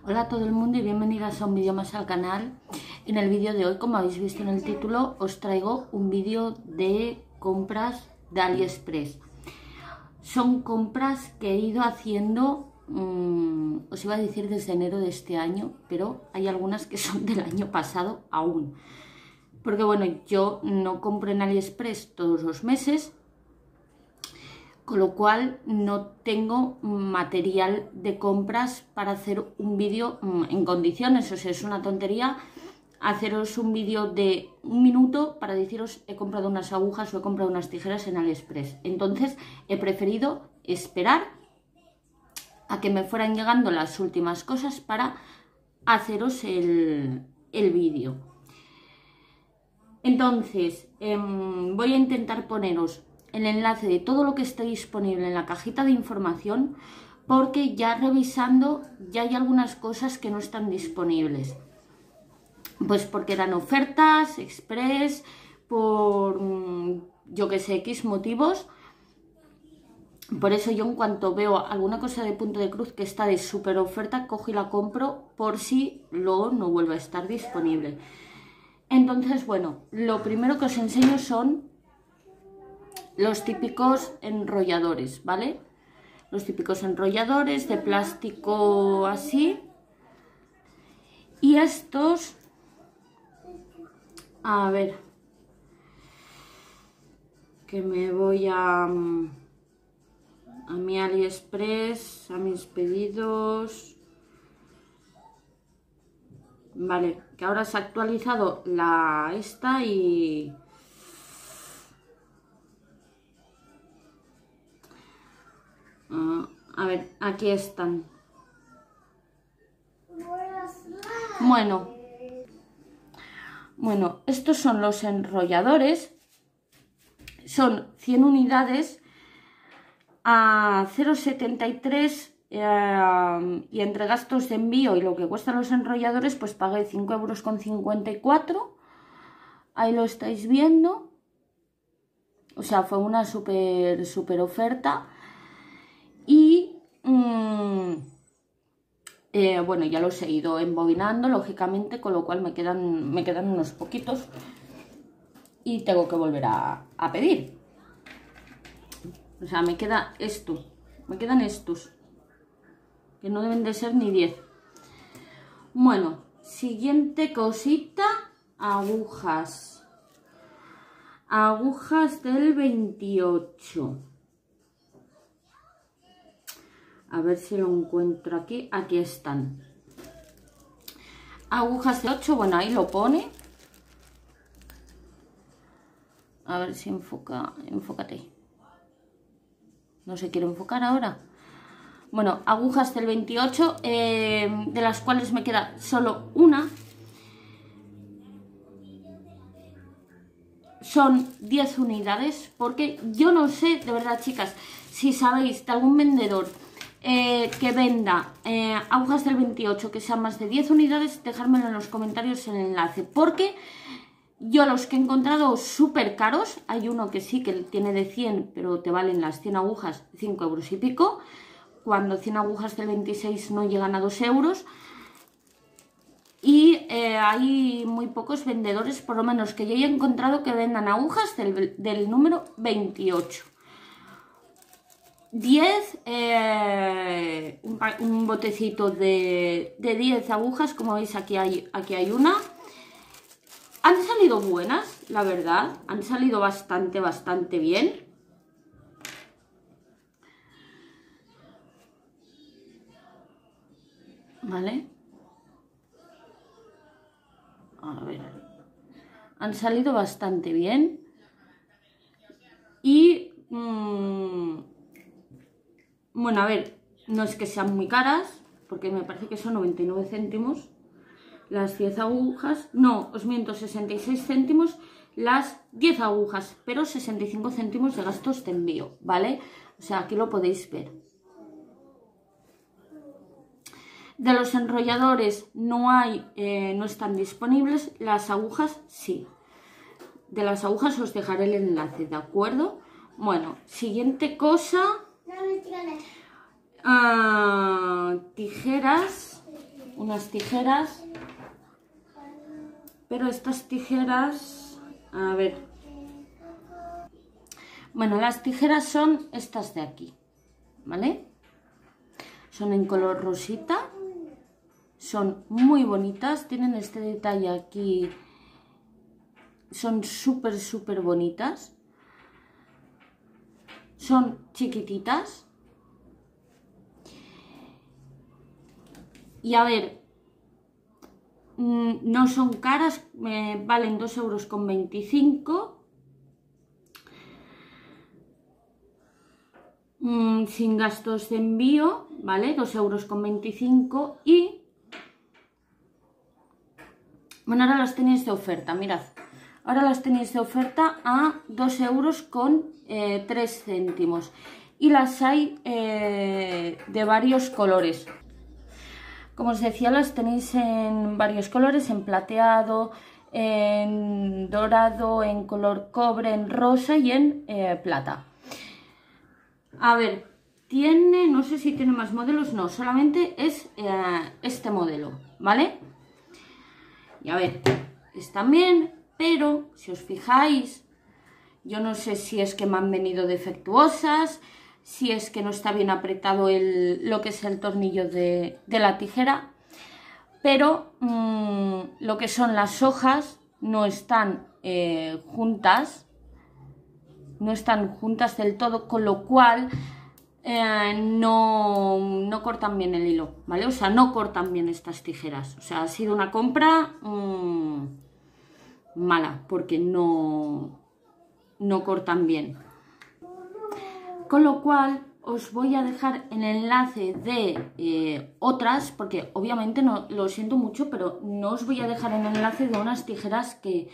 Hola a todo el mundo y bienvenidas a un vídeo más al canal. En el vídeo de hoy, como habéis visto en el título, os traigo un vídeo de compras de AliExpress. Son compras que he ido haciendo, os iba a decir desde enero de este año, pero hay algunas que son del año pasado aún. Porque bueno, yo no compro en AliExpress todos los meses, con lo cual no tengo material de compras para hacer un vídeo en condiciones. O sea, es una tontería haceros un vídeo de un minuto para deciros he comprado unas agujas o he comprado unas tijeras en AliExpress. Entonces he preferido esperar a que me fueran llegando las últimas cosas para haceros el vídeo. Entonces voy a intentar poneros el enlace de todo lo que esté disponible en la cajita de información, porque ya revisando ya hay algunas cosas que no están disponibles, pues porque eran ofertas express, por yo que sé, X motivos. Por eso yo, en cuanto veo alguna cosa de Punto de Cruz que está de súper oferta, cojo y la compro por si luego no vuelve a estar disponible. Entonces, bueno, lo primero que os enseño son los típicos enrolladores, ¿vale? Los típicos enrolladores de plástico así. Y estos, a ver, que me voy a mi AliExpress, a mis pedidos. Vale, que ahora se ha actualizado esta y... a ver, aquí están. Bueno, estos son los enrolladores. Son 100 unidades a 0,73 y entre gastos de envío y lo que cuestan los enrolladores, pues pagué 5,54 €. Ahí lo estáis viendo. O sea, fue una súper oferta. Y bueno, ya los he ido embobinando, lógicamente, con lo cual me quedan unos poquitos y tengo que volver a pedir. O sea, me quedan estos, que no deben de ser ni 10. Bueno, siguiente cosita, agujas. Agujas del 28. A ver si lo encuentro aquí. Aquí están. Agujas de 8, bueno, ahí lo pone. A ver si enfócate. No se quiere enfocar ahora. Bueno, agujas del 28, de las cuales me queda solo una. Son 10 unidades, porque yo no sé, de verdad, chicas, si sabéis de algún vendedor que venda agujas del 28 que sean más de 10 unidades, dejármelo en los comentarios el enlace, porque yo los que he encontrado súper caros, hay uno que sí que tiene de 100, pero te valen las 100 agujas 5 € y pico, cuando 100 agujas del 26 no llegan a 2 €. Y hay muy pocos vendedores, por lo menos que yo haya encontrado, que vendan agujas del número 28. 10, un botecito de 10 agujas, como veis aquí hay una. Han salido buenas, la verdad, han salido bastante bien. Vale. A ver, han salido bastante bien. Y bueno, a ver, no es que sean muy caras, porque me parece que son 99 céntimos las 10 agujas. No, os miento, 66 céntimos las 10 agujas, pero 65 céntimos de gastos de envío, ¿vale? O sea, aquí lo podéis ver. De los enrolladores no están disponibles, las agujas sí. De las agujas os dejaré el enlace, ¿de acuerdo? Bueno, siguiente cosa. Tijeras. unas tijeras, pero estas tijeras, a ver, bueno, las tijeras son estas de aquí, ¿vale? Son en color rosita, son muy bonitas, tienen este detalle aquí, son súper bonitas, son chiquititas. Y a ver, no son caras, valen 2,25 €, sin gastos de envío, ¿vale? 2,25 € y, bueno, ahora las tenéis de oferta, mirad, ahora las tenéis de oferta a 2,03 € y las hay de varios colores. Como os decía, las tenéis en varios colores, en plateado, en dorado, en color cobre, en rosa y en plata. A ver, tiene, no sé si tiene más modelos, no, solamente es este modelo, ¿vale? Y a ver, están bien, pero si os fijáis, yo no sé si es que me han venido defectuosas, si es que no está bien apretado lo que es el tornillo de la tijera, pero lo que son las hojas no están juntas, no están juntas del todo, con lo cual no cortan bien el hilo, ¿vale? O sea, no cortan bien estas tijeras, o sea, ha sido una compra mala, porque no cortan bien. Con lo cual os voy a dejar el enlace de otras, porque obviamente no, lo siento mucho, pero no os voy a dejar el enlace de unas tijeras que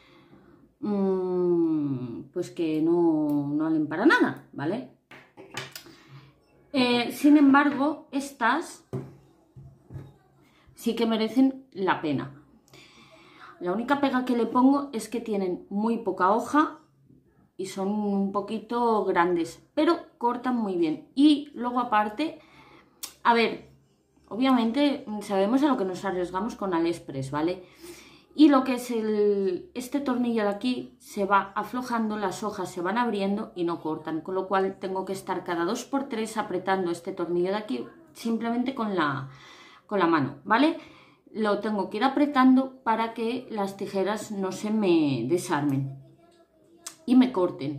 pues que no valen para nada, ¿vale? Sin embargo, estas sí que merecen la pena. La única pega que le pongo es que tienen muy poca hoja y son un poquito grandes, pero cortan muy bien. Y luego aparte, a ver, obviamente sabemos a lo que nos arriesgamos con AliExpress, ¿vale? Y lo que es este tornillo de aquí se va aflojando, las hojas se van abriendo y no cortan, con lo cual tengo que estar cada 2×3 apretando este tornillo de aquí simplemente con la mano, ¿vale? Lo tengo que ir apretando para que las tijeras no se me desarmen y me corten.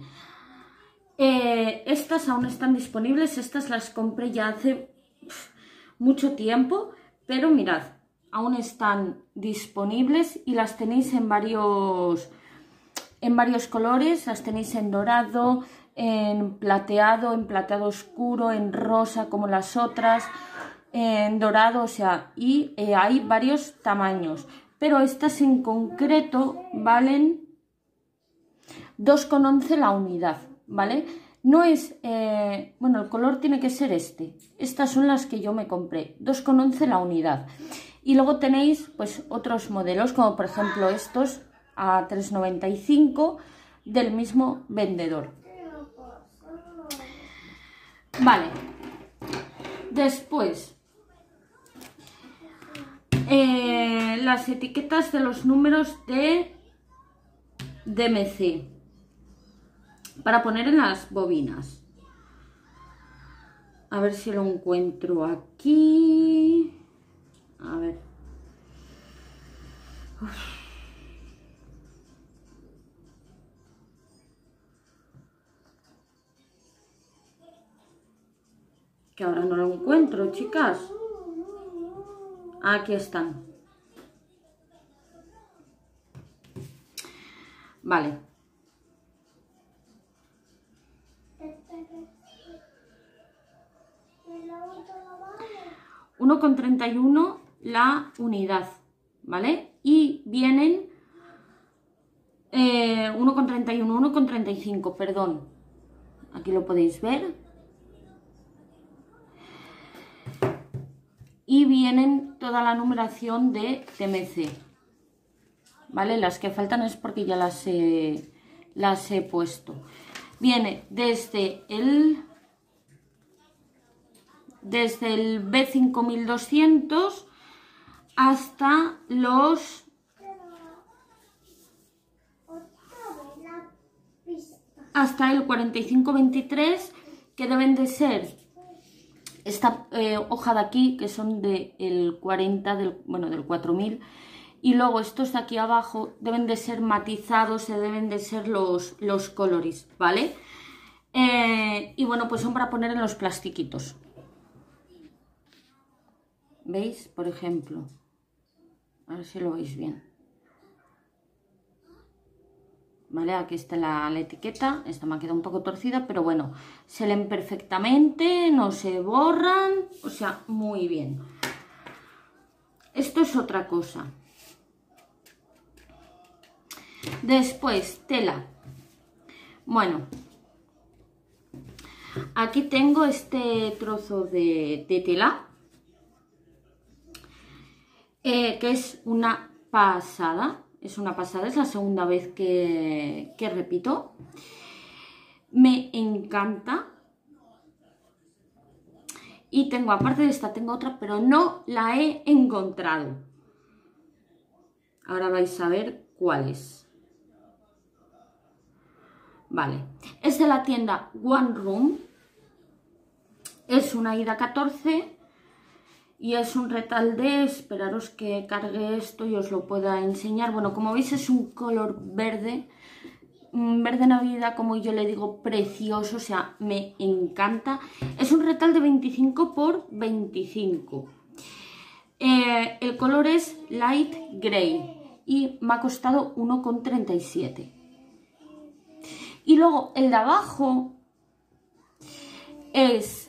Estas aún están disponibles, estas las compré ya hace mucho tiempo, pero mirad, aún están disponibles y las tenéis en varios colores, las tenéis en dorado, en plateado oscuro, en rosa como las otras, en dorado, o sea, y hay varios tamaños, pero estas en concreto valen 2,11 € la unidad, ¿vale? No es, bueno, el color tiene que ser este. Estas son las que yo me compré, 2,11 € la unidad. Y luego tenéis, pues, otros modelos, como por ejemplo estos a 3,95 € del mismo vendedor. Vale. Después, las etiquetas de los números de DMC para poner en las bobinas. A ver si lo encuentro aquí. A ver. Uf. Que ahora no lo encuentro, chicas. Aquí están. Vale. $1,31 la unidad, ¿vale? Y vienen 1,31, 1,35, perdón. Aquí lo podéis ver. Y vienen toda la numeración de DMC, ¿vale? Las que faltan es porque ya las he puesto. Viene desde el B5200 hasta los... hasta el 45-23, que deben de ser esta hoja de aquí, que son del 40, del 4000, y luego estos de aquí abajo deben de ser matizados, deben de ser los coloris, ¿vale? Y bueno, pues son para poner en los plastiquitos. ¿Veis? Por ejemplo, a ver si lo veis bien. ¿Vale? Aquí está la etiqueta, esta me ha quedado un poco torcida, pero bueno, se leen perfectamente, no se borran, o sea, muy bien. Esto es otra cosa. Después, tela. Bueno, aquí tengo este trozo de tela, que es una pasada. Es una pasada, es la segunda vez que repito. Me encanta. Y tengo, aparte de esta, tengo otra, pero no la he encontrado. Ahora vais a ver cuál es. Vale, es de la tienda One Room. Es una Aida 14. Y es un retal de, esperaros que cargue esto y os lo pueda enseñar. Bueno, como veis es un color verde, verde navidad, como yo le digo, precioso, o sea, me encanta. Es un retal de 25 por 25. El color es light gray y me ha costado 1,37. Y luego el de abajo es...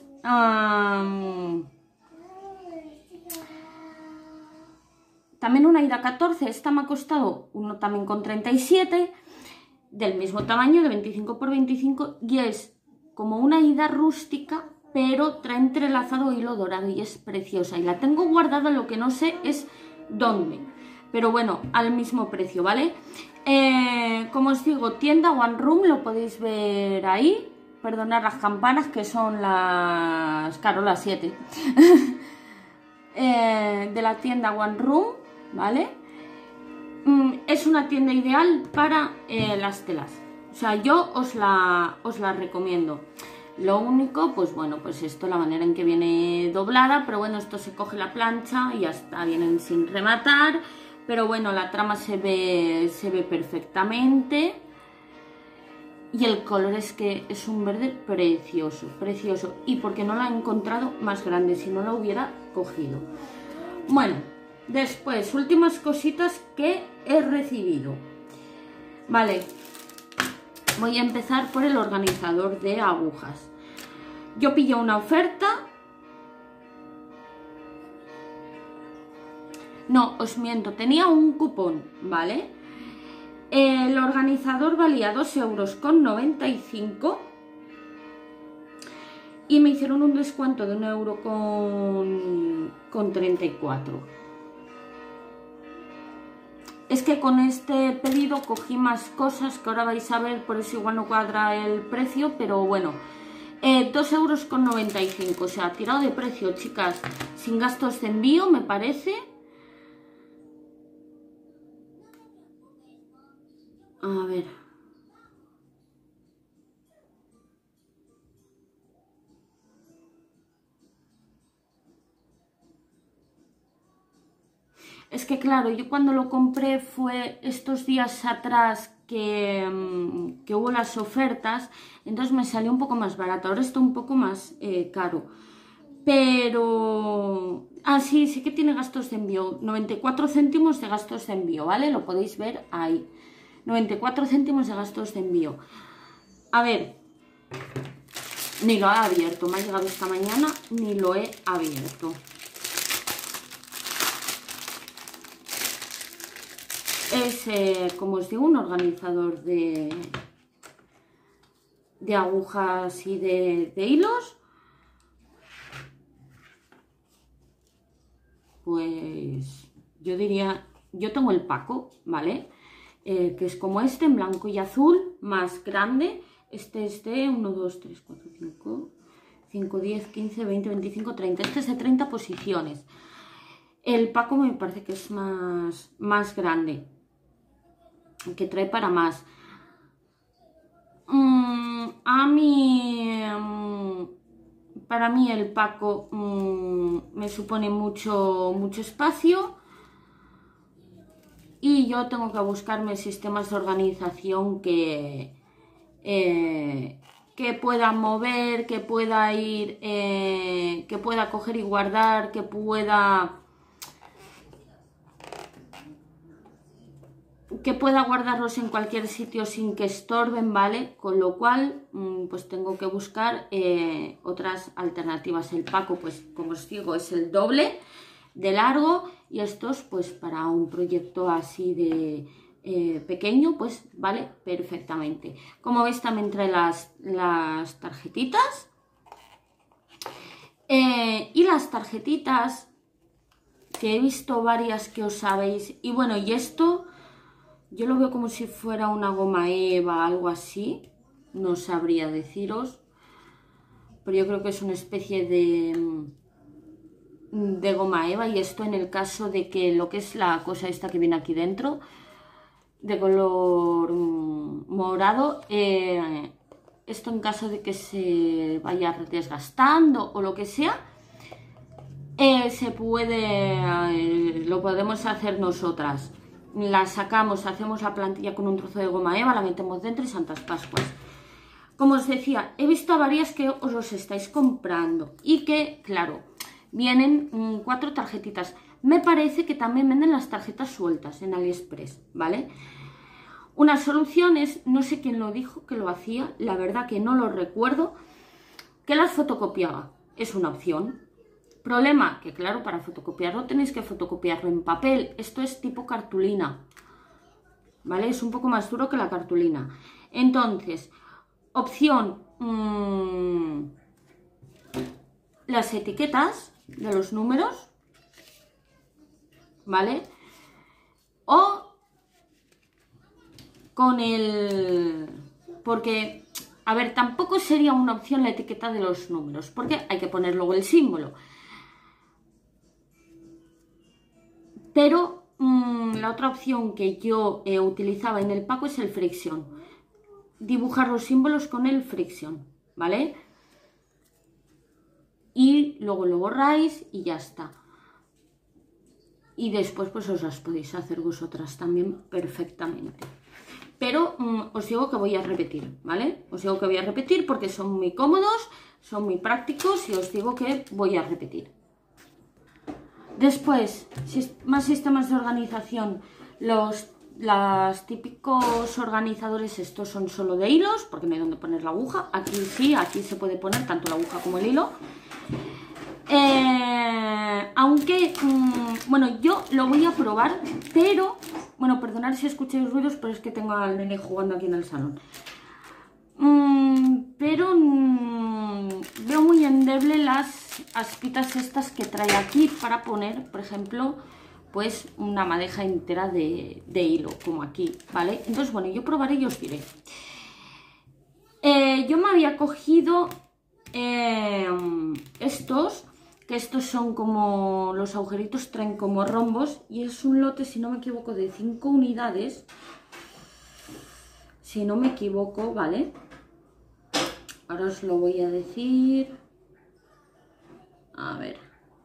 también una Aida 14, esta me ha costado también con 37, del mismo tamaño, de 25 por 25, y es como una Aida rústica, pero trae entrelazado hilo dorado y es preciosa. Y la tengo guardada, lo que no sé es dónde, pero bueno, al mismo precio, ¿vale? Como os digo, tienda One Room, lo podéis ver ahí. Perdonad las campanas, que son las 7. De la tienda One Room, ¿vale? Es una tienda ideal para las telas. O sea, yo os la recomiendo. Lo único, pues bueno, pues esto, la manera en que viene doblada, pero bueno, esto se coge la plancha y ya está, vienen sin rematar. Pero bueno, la trama se ve perfectamente. Y el color es que es un verde precioso, precioso. Y porque no la he encontrado más grande, si no la hubiera cogido. Bueno, después, últimas cositas que he recibido. Vale, voy a empezar por el organizador de agujas. Yo pillé una oferta. No, os miento, tenía un cupón, ¿vale? El organizador valía 2,95 € y me hicieron un descuento de 1,34 €. Es que con este pedido cogí más cosas que ahora vais a ver, por eso igual no cuadra el precio, pero bueno, 2,95 €, o sea, tirado de precio, chicas, sin gastos de envío, me parece. A ver. Es que claro, yo cuando lo compré fue estos días atrás que hubo las ofertas, entonces me salió un poco más barato. Ahora está un poco más caro. Pero... ah, sí, sí que tiene gastos de envío. 94 céntimos de gastos de envío, ¿vale? Lo podéis ver ahí. 94 céntimos de gastos de envío. A ver, ni lo he abierto. Me ha llegado esta mañana, ni lo he abierto. Es, como os digo, un organizador de agujas y de hilos. Pues yo diría, yo tengo el Paco, ¿vale? Que es como este, en blanco y azul, más grande. Este es de 1, 2, 3, 4, 5, 10, 15, 20, 25, 30. Este es de 30 posiciones. El Paco me parece que es más grande, que trae para más. Para mí el Paco me supone mucho espacio, y yo tengo que buscarme sistemas de organización que pueda mover, que pueda ir, que pueda coger y guardar, que pueda guardarlos en cualquier sitio sin que estorben, ¿vale? Con lo cual, pues tengo que buscar otras alternativas. El Paco, pues como os digo, es el doble de largo, y estos, pues para un proyecto así de pequeño, pues vale perfectamente. Como veis, también trae las tarjetitas. Y las tarjetitas, que he visto varias que os sabéis, y bueno, y esto yo lo veo como si fuera una goma eva, algo así, no sabría deciros, pero yo creo que es una especie de goma eva, y esto en el caso de que lo que es la cosa esta que viene aquí dentro, de color morado, esto en caso de que se vaya desgastando o lo que sea, se puede, lo podemos hacer nosotras. La sacamos, hacemos la plantilla con un trozo de goma eva, la metemos dentro y Santas Pascuas. Como os decía, he visto varias que os los estáis comprando y que, claro, vienen 4 tarjetitas. Me parece que también venden las tarjetas sueltas en AliExpress, ¿vale? Una solución es, no sé quién lo dijo que lo hacía, la verdad que no lo recuerdo, que las fotocopiaba. Es una opción. Problema, que claro, para fotocopiarlo tenéis que fotocopiarlo en papel. Esto es tipo cartulina, ¿vale? Es un poco más duro que la cartulina. Entonces, opción, las etiquetas de los números, ¿vale? O con el... porque, a ver, tampoco sería una opción la etiqueta de los números, porque hay que poner luego el símbolo. Pero la otra opción que yo utilizaba en el Paco es el Friction. Dibujar los símbolos con el Friction, ¿vale? Y luego lo borráis y ya está. Y después pues os las podéis hacer vosotras también perfectamente. Pero os digo que voy a repetir, ¿vale? Os digo que voy a repetir porque son muy cómodos, son muy prácticos, y os digo que voy a repetir. Después, más sistemas de organización. Los típicos organizadores, estos son solo de hilos, porque no hay donde poner la aguja. Aquí sí, aquí se puede poner tanto la aguja como el hilo. Aunque, bueno, yo lo voy a probar, pero, bueno, perdonad si escucháis ruidos, pero es que tengo al nene jugando aquí en el salón. Pero veo muy endeble las aspitas estas que trae aquí para poner, por ejemplo, pues una madeja entera de hilo, como aquí, ¿vale? Entonces, bueno, yo probaré y os diré. Yo me había cogido estos, que estos son como, los agujeritos traen como rombos, y es un lote, si no me equivoco, de 5 unidades. Si no me equivoco, ¿vale? Ahora os lo voy a decir. A ver.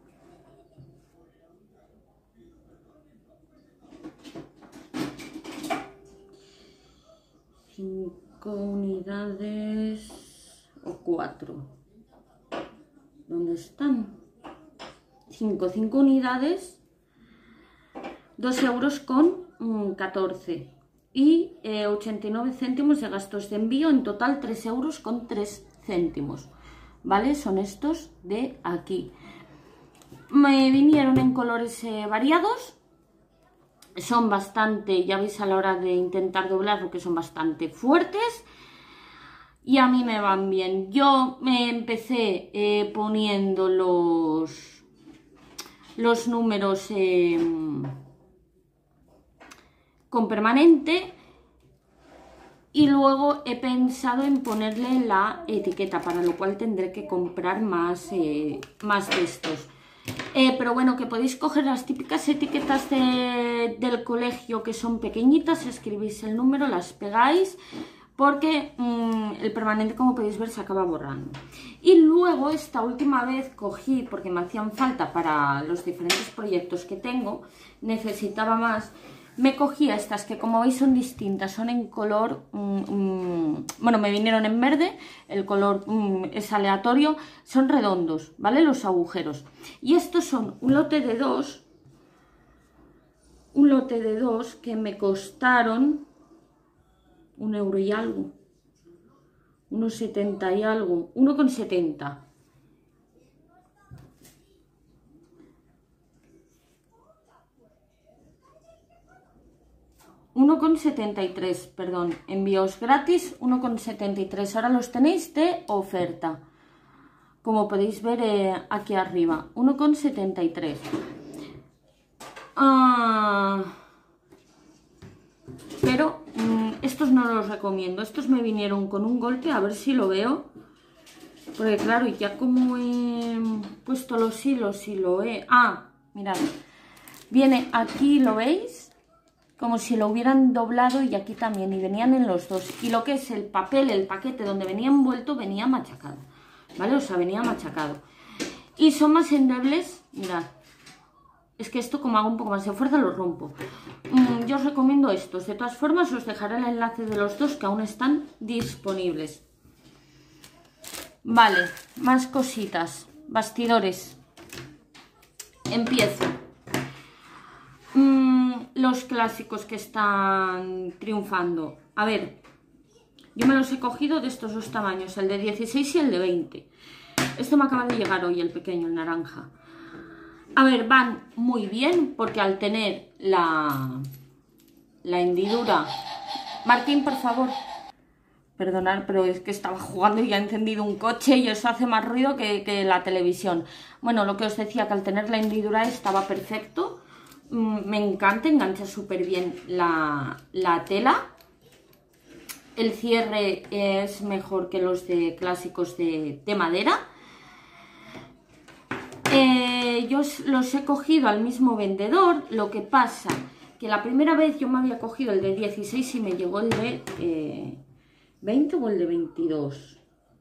Cinco unidades o 4. ¿Dónde están? 5 unidades, 2 euros con 14. Y 89 céntimos de gastos de envío, en total 3 euros con 3 céntimos, ¿vale? Son estos de aquí. Me vinieron en colores variados, son bastante, ya veis a la hora de intentar doblarlo que son bastante fuertes, y a mí me van bien. Yo me empecé poniendo los números con permanente, y luego he pensado en ponerle la etiqueta, para lo cual tendré que comprar más de estos. Pero bueno, que podéis coger las típicas etiquetas del colegio que son pequeñitas, escribís el número, las pegáis, porque el permanente, como podéis ver, se acaba borrando. Y luego esta última vez cogí, porque me hacían falta para los diferentes proyectos que tengo, necesitaba más. Me cogí estas que, como veis, son distintas, son en color, bueno, me vinieron en verde, el color es aleatorio, son redondos, ¿vale? Los agujeros. Y estos son un lote de dos que me costaron 1 euro y algo, 1,70 y algo, 1,70. $1,73, perdón, envíos gratis, 1,73. Ahora los tenéis de oferta, como podéis ver aquí arriba, 1,73. Pero estos no los recomiendo, estos me vinieron con un golpe, a ver si lo veo, porque claro, ya como he puesto los hilos y lo he... mirad, viene aquí, ¿lo veis? Como si lo hubieran doblado, y aquí también, y venían en los dos. Y lo que es el papel, el paquete donde venía envuelto, venía machacado, ¿vale? O sea, venía machacado. Y son más endebles, mirad. Es que esto, como hago un poco más de fuerza, lo rompo. Yo os recomiendo estos. De todas formas, os dejaré el enlace de los dos que aún están disponibles. Vale, más cositas. Bastidores. Empiezo. Los clásicos que están triunfando. A ver, yo me los he cogido de estos dos tamaños, el de 16 y el de 20. Esto me acaba de llegar hoy, el pequeño, el naranja. A ver, van muy bien porque al tener la hendidura... Martín, por favor. Perdonad, pero es que estaba jugando y ha encendido un coche y eso hace más ruido que la televisión. Bueno, lo que os decía, que al tener la hendidura estaba perfecto. Me encanta, engancha súper bien la tela. El cierre es mejor que los de clásicos de madera. Yo los he cogido al mismo vendedor. Lo que pasa que la primera vez yo me había cogido el de 16 y me llegó el de 20 o el de 22.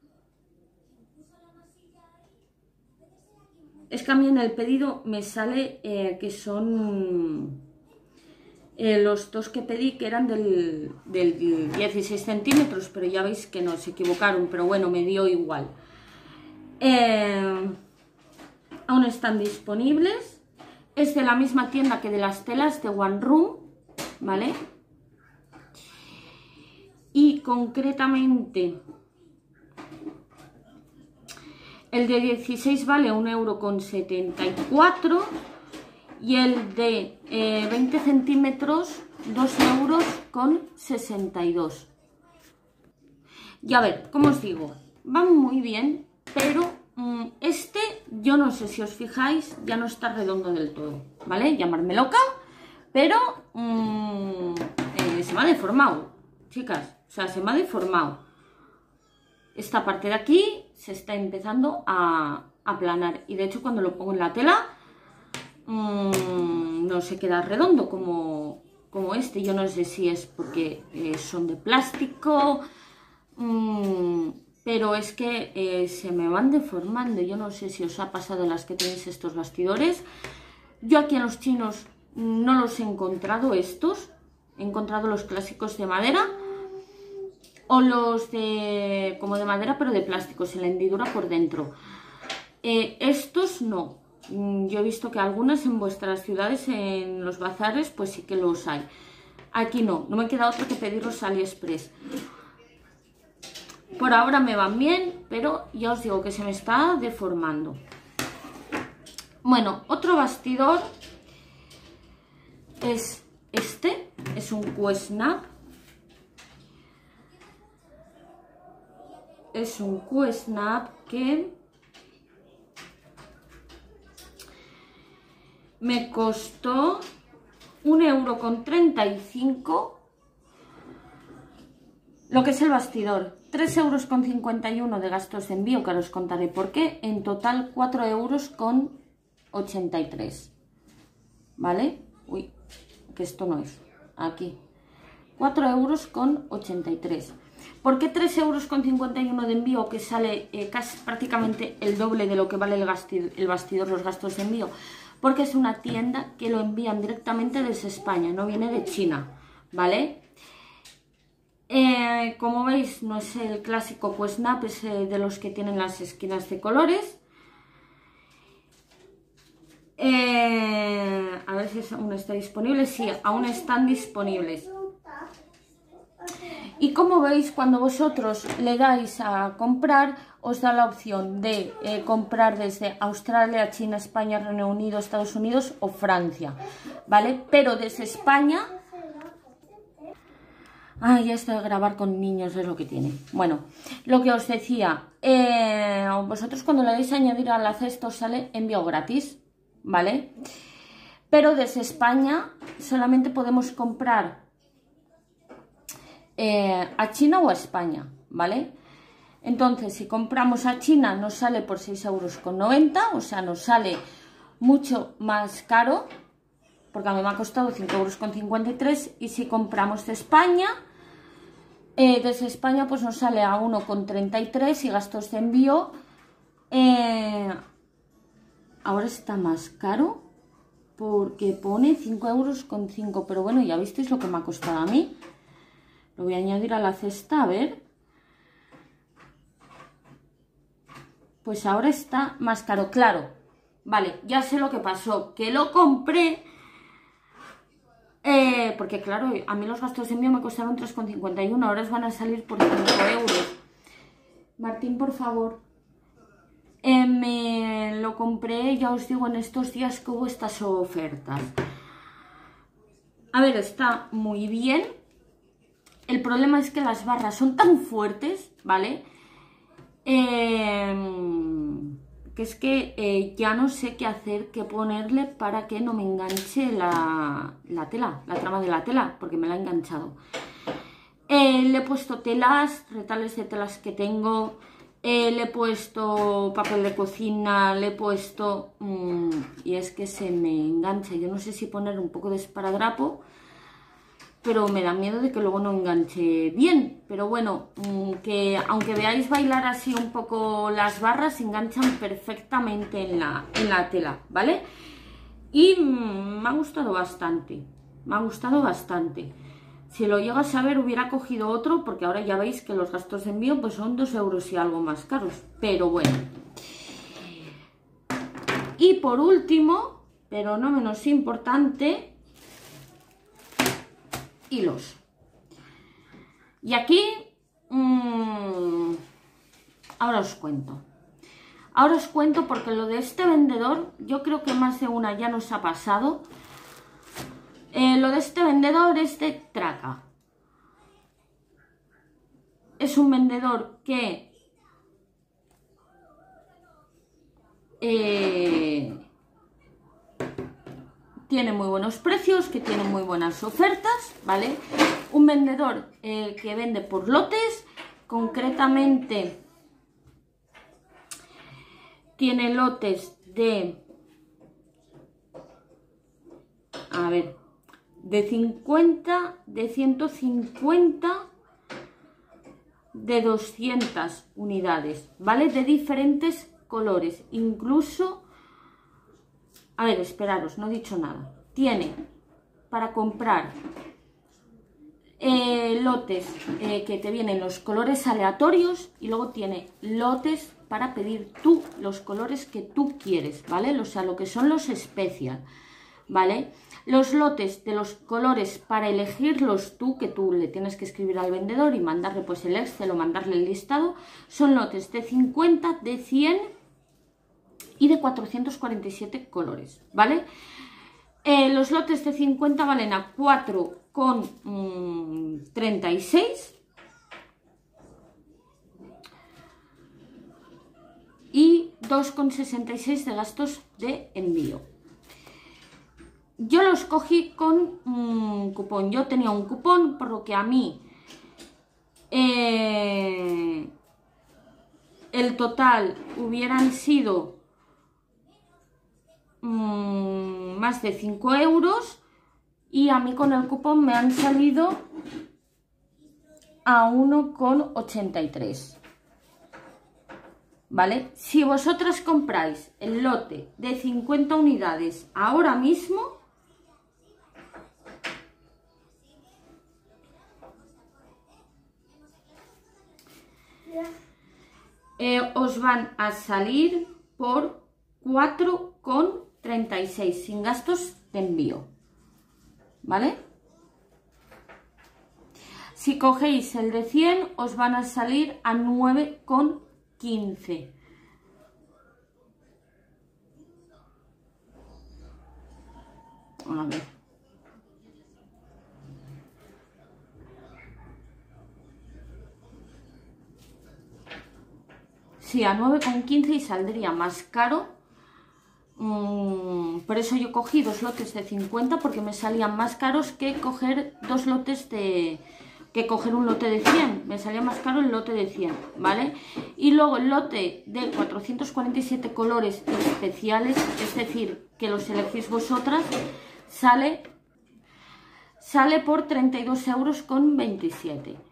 Es que a mí en el pedido me sale que son los dos que pedí, que eran del 16 centímetros, pero ya veis que no, se equivocaron, pero bueno, me dio igual. Aún están disponibles. Es de la misma tienda que de las telas de One Room, ¿vale? Y concretamente... el de 16 vale 1,74 € y el de 20 centímetros 2,62 €. Y a ver, como os digo, van muy bien, pero este, yo no sé si os fijáis, ya no está redondo del todo, ¿vale? Llamarme loca, pero se me ha deformado, chicas, o sea, se me ha deformado. Esta parte de aquí se está empezando a aplanar y de hecho cuando lo pongo en la tela no se queda redondo como este. Yo no sé si es porque son de plástico, pero es que se me van deformando. Yo no sé si os ha pasado las que tenéis estos bastidores. Yo aquí en los chinos no los he encontrado estos, he encontrado los clásicos de madera. O los de como de madera pero de plástico, sin la hendidura por dentro. Estos no. Yo he visto que algunas en vuestras ciudades, en los bazares, pues sí que los hay. Aquí no, no me queda otro que pedirlos a AliExpress. Por ahora me van bien, pero ya os digo que se me está deformando. Bueno, otro bastidor es este, es un Q-snap. Es un Q-snap que me costó 1,35 € lo que es el bastidor, 3,51 € de gastos de envío, que ahora os contaré por qué. En total 4,80 83, ¿vale? Uy, que esto no es, aquí, 4,83 €. ¿Por qué 3,51 € de envío, que sale casi prácticamente el doble de lo que vale el bastidor, los gastos de envío? Porque es una tienda que lo envían directamente desde España, no viene de China, ¿vale? Como veis, no es el clásico pues nap, es de los que tienen las esquinas de colores. A ver si aún está disponible. Sí, aún están disponibles. Y como veis, cuando vosotros le dais a comprar, os da la opción de comprar desde Australia, China, España, Reino Unido, Estados Unidos o Francia, ¿vale? Pero desde España... Ay, esto de grabar con niños es lo que tiene. Bueno, lo que os decía, vosotros cuando le dais a añadir a la cesta os sale envío gratis, ¿vale? Pero desde España solamente podemos comprar a China o a España, ¿vale? Entonces, si compramos a China nos sale por 6,90 €, o sea, nos sale mucho más caro, porque a mí me ha costado 5,53 €, y si compramos de España, desde España pues nos sale a 1,33 € y gastos de envío. Ahora está más caro porque pone 5,05 €, pero bueno, ya visteis lo que me ha costado a mí. Lo voy a añadir a la cesta, a ver. Pues ahora está más caro, claro. Vale, ya sé lo que pasó, que lo compré, porque claro, a mí los gastos de envío me costaron 3,51, ahora os van a salir por 5 €. Martín, por favor. Me lo compré, ya os digo, en estos días que hubo estas ofertas. A ver, está muy bien. El problema es que las barras son tan fuertes, ¿vale? Que es que ya no sé qué hacer, qué ponerle para que no me enganche la tela, la trama de la tela, porque me la ha enganchado. Le he puesto telas, retales de telas que tengo, le he puesto papel de cocina, le he puesto... y es que se me engancha. Yo no sé si poner un poco de esparadrapo, pero me da miedo de que luego no enganche bien. Pero bueno, que aunque veáis bailar así un poco las barras, enganchan perfectamente en la tela, ¿vale? Y me ha gustado bastante, me ha gustado bastante. Si lo llego a saber hubiera cogido otro, porque ahora ya veis que los gastos de envío pues son 2 € y algo más caros, pero bueno. Y por último, pero no menos importante, hilos. Y aquí ahora os cuento. Ahora os cuento porque lo de este vendedor, yo creo que más de una ya nos ha pasado. Lo de este vendedor es de Traca. Es un vendedor que tiene muy buenos precios, que tiene muy buenas ofertas, ¿vale? Un vendedor que vende por lotes, concretamente tiene lotes de, a ver, de 50, de 150, de 200 unidades, ¿vale? De diferentes colores, incluso... A ver, esperaros, no he dicho nada. Tiene para comprar lotes que te vienen los colores aleatorios, y luego tiene lotes para pedir tú los colores que tú quieres, ¿vale? O sea, lo que son los especial, ¿vale? Los lotes de los colores para elegirlos tú, que tú le tienes que escribir al vendedor y mandarle pues el Excel o mandarle el listado, son lotes de 50, de 100 y de 447 colores, ¿vale? Los lotes de 50 valen a 4,36 y 2,66 de gastos de envío. Yo los cogí con un cupón. Yo tenía un cupón, por lo que a mí el total hubieran sido más de 5 euros y a mí con el cupón me han salido a 1,83. ¿Vale? Si vosotras compráis el lote de 50 unidades ahora mismo, os van a salir por 4,36 sin gastos de envío, ¿vale? Si cogéis el de 100 os van a salir a 9,15. A ver. Sí, a 9,15 y saldría más caro. Por eso yo cogí 2 lotes de 50 porque me salían más caros que coger 2 lotes de... que coger un lote de 100, me salía más caro el lote de 100, ¿vale? Y luego el lote de 447 colores especiales, es decir, que los elegís vosotras, sale por 32,27 euros.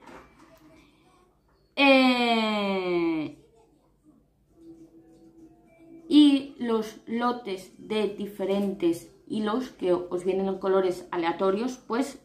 Y los lotes de diferentes hilos que os vienen en colores aleatorios, pues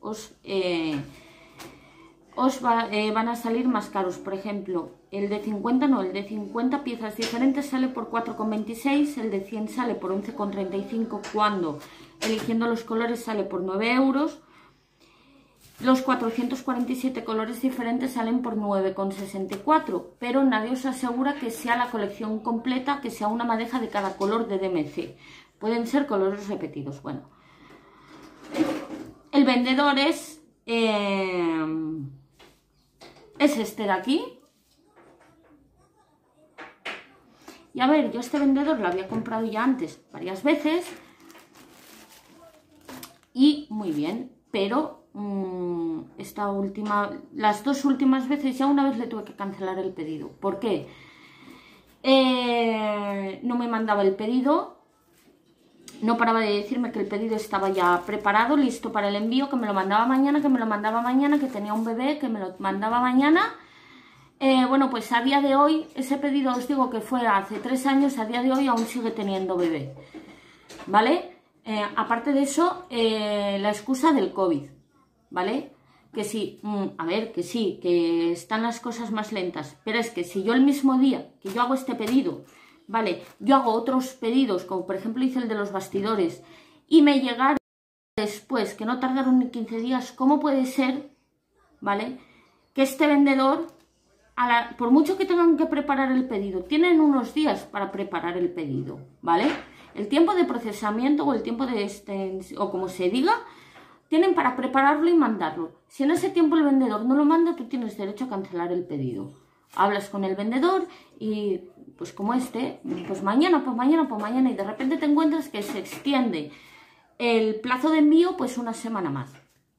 van a salir más caros. Por ejemplo, el de 50 no, el de 50 piezas diferentes sale por 4,26, el de 100 sale por 11,35 cuando eligiendo los colores sale por 9 euros. Los 447 colores diferentes salen por 9,64, pero nadie os asegura que sea la colección completa, que sea una madeja de cada color de DMC. Pueden ser colores repetidos. Bueno, el vendedor es este de aquí. Y a ver, yo este vendedor lo había comprado ya antes varias veces y muy bien, pero las 2 últimas veces ya una vez le tuve que cancelar el pedido. ¿Por qué? No me mandaba el pedido, no paraba de decirme que el pedido estaba ya preparado, listo para el envío, que me lo mandaba mañana, que tenía un bebé, que me lo mandaba mañana. Bueno, pues a día de hoy, ese pedido os digo que fue hace 3 años, a día de hoy aún sigue teniendo bebé, ¿vale? Aparte de eso, la excusa del COVID, ¿vale? Que sí, a ver, que sí, que están las cosas más lentas, pero es que si yo el mismo día que yo hago este pedido, ¿vale? Yo hago otros pedidos, como por ejemplo hice el de los bastidores, y me llegaron después, que no tardaron ni 15 días, ¿cómo puede ser, ¿vale? Que este vendedor, por mucho que tengan que preparar el pedido, tienen unos días para preparar el pedido, ¿vale? El tiempo de procesamiento o el tiempo de o como se diga, tienen para prepararlo y mandarlo. Si en ese tiempo el vendedor no lo manda, tú tienes derecho a cancelar el pedido. Hablas con el vendedor y pues como pues mañana, y de repente te encuentras que se extiende el plazo de envío pues una semana más.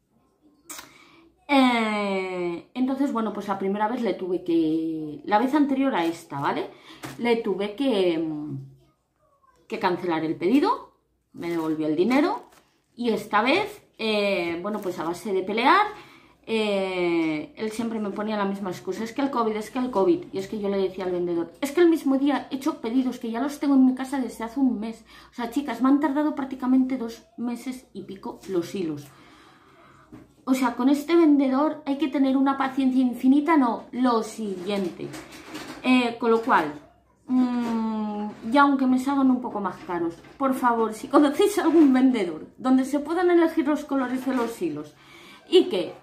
Entonces, bueno, pues la primera vez la vez anterior a esta, ¿vale? Le tuve que cancelar el pedido, me devolvió el dinero y esta vez, bueno, pues a base de pelear, él siempre me ponía la misma excusa, es que el COVID, y es que yo le decía al vendedor, es que el mismo día he hecho pedidos que ya los tengo en mi casa desde hace un mes, o sea, chicas, me han tardado prácticamente 2 meses y pico los hilos. O sea, con este vendedor hay que tener una paciencia infinita, no, lo siguiente. Con lo cual, ya aunque me salgan un poco más caros, por favor, si conocéis algún vendedor donde se puedan elegir los colores de los hilos y que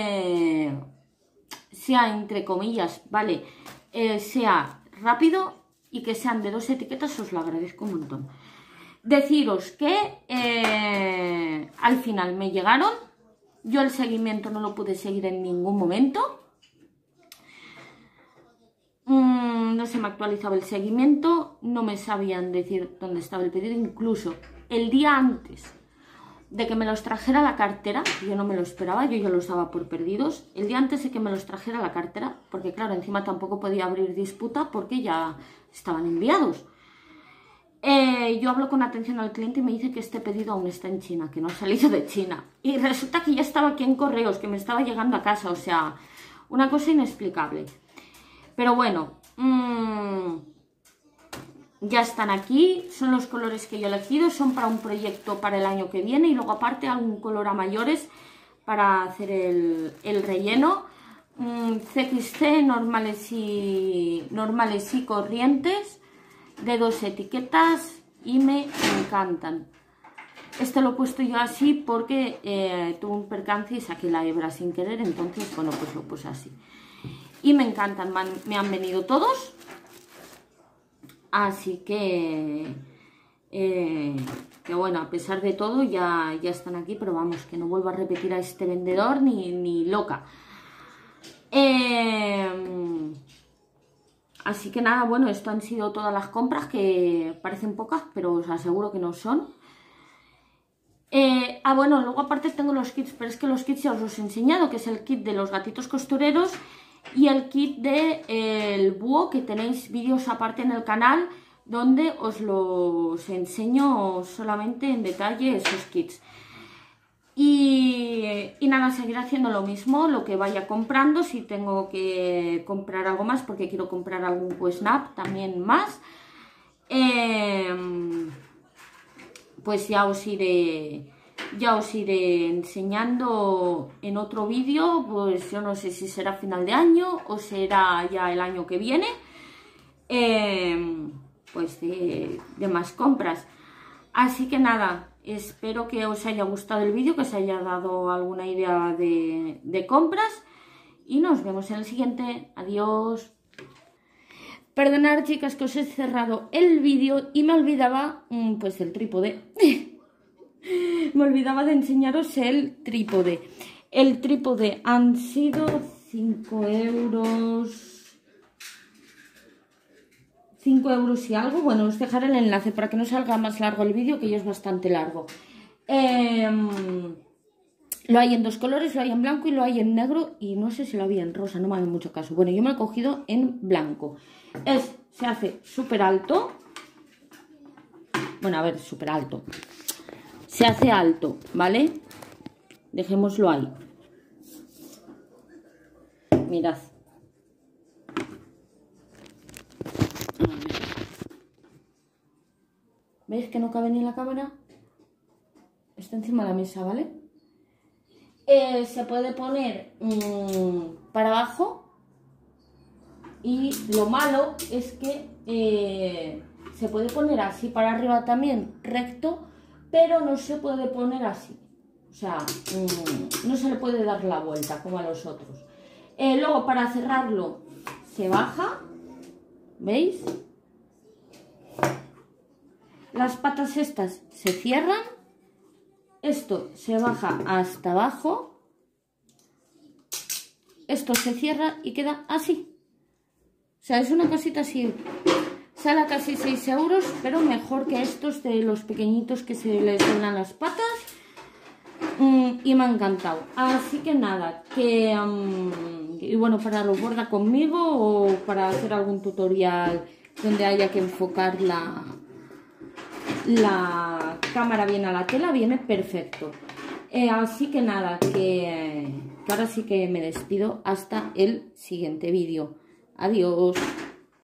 sea, entre comillas, ¿vale? Sea rápido y que sean de 2 etiquetas, os lo agradezco un montón. Deciros que al final me llegaron. Yo el seguimiento no lo pude seguir en ningún momento. No se me actualizaba el seguimiento, no me sabían decir dónde estaba el pedido. Incluso el día antes de que me los trajera la cartera, yo no me lo esperaba, yo ya los daba por perdidos. El día antes de que me los trajera la cartera, porque claro, encima tampoco podía abrir disputa porque ya estaban enviados. Yo hablo con atención al cliente y me dice que este pedido aún está en China, que no ha salido de China. Y resulta que ya estaba aquí en correos, que me estaba llegando a casa, o sea, una cosa inexplicable. Pero bueno, ya están aquí, son los colores que yo he elegido, son para un proyecto para el año que viene y luego aparte algún color a mayores para hacer el relleno. CXC normales y corrientes, de 2 etiquetas y me encantan. Este lo he puesto yo así porque tuve un percance y saqué la hebra sin querer, entonces bueno, pues lo puse así. Y me encantan, me han venido todos. Así que bueno, a pesar de todo ya están aquí, pero vamos, que no vuelvo a repetir a este vendedor ni loca. Así que nada, bueno, esto han sido todas las compras, que parecen pocas, pero os aseguro que no son. Bueno, luego aparte tengo los kits, pero es que los kits ya os los he enseñado, que es el kit de los gatitos costureros y el kit del búho, que tenéis vídeos aparte en el canal donde os los enseño solamente en detalle esos kits. Y nada, seguir haciendo lo mismo, lo que vaya comprando, si tengo que comprar algo más, porque quiero comprar algún Snap también más, pues ya os iré enseñando en otro vídeo. Pues yo no sé si será final de año o será ya el año que viene, pues de más compras. Así que nada, espero que os haya gustado el vídeo, que os haya dado alguna idea de compras y nos vemos en el siguiente. Adiós. Perdonad, chicas, que os he cerrado el vídeo y me olvidaba pues el trípode. Me olvidaba de enseñaros el trípode. El trípode han sido 5 euros. 5 euros y algo. Bueno, os dejaré el enlace para que no salga más largo el vídeo, que ya es bastante largo. Lo hay en 2 colores, lo hay en blanco y lo hay en negro. Y no sé si lo había en rosa, no me hace mucho caso. Bueno, yo me lo he cogido en blanco. Se hace súper alto. Bueno, a ver, súper alto. Se hace alto, ¿vale? Dejémoslo ahí. Mirad. ¿Veis que no cabe ni en la cámara? Está encima de la mesa, ¿vale? Se puede poner para abajo. Y lo malo es que se puede poner así para arriba también, recto, pero no se puede poner así. O sea, no se le puede dar la vuelta como a los otros. Luego para cerrarlo se baja, ¿veis? Las patas estas se cierran, esto se baja hasta abajo, esto se cierra y queda así. O sea, es una cosita así. Sale a casi 6 euros, pero mejor que estos de los pequeñitos que se les doblan las patas. Y me ha encantado. Así que nada, y bueno, para lo borda conmigo o para hacer algún tutorial donde haya que enfocar la cámara bien a la tela, viene perfecto. Así que nada, que ahora sí que me despido hasta el siguiente vídeo. Adiós.